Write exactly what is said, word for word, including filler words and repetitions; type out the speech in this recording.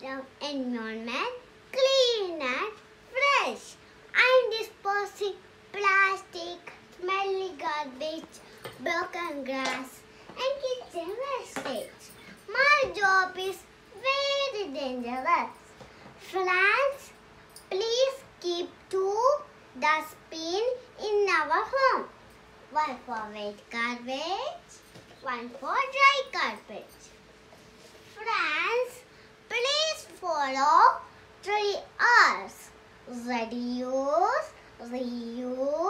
the environment clean and fresh. I'm disposing plastic, smelly garbage, broken glass and kitchen wastage. My job is very dangerous. Friends, please keep two dustbins in our home. One for wet garbage, one for dry garbage. Friends, please follow three R's. Reduce, reuse,